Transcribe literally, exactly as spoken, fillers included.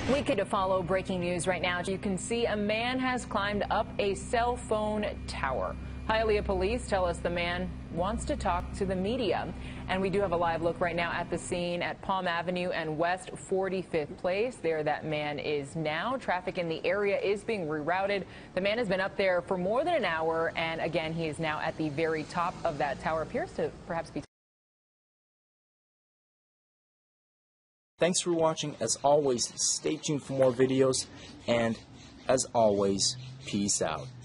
We could follow breaking news right now. You can see a man has climbed up a cell phone tower. Hialeah police tell us the man wants to talk to the media. And we do have a live look right now at the scene at Palm Avenue and West forty-fifth Place. There that man is now. Traffic in the area is being rerouted. The man has been up there for more than an hour. And again, he is now at the very top of that tower. Appears to perhaps be. Thanks for watching. As always, stay tuned for more videos, and as always, peace out.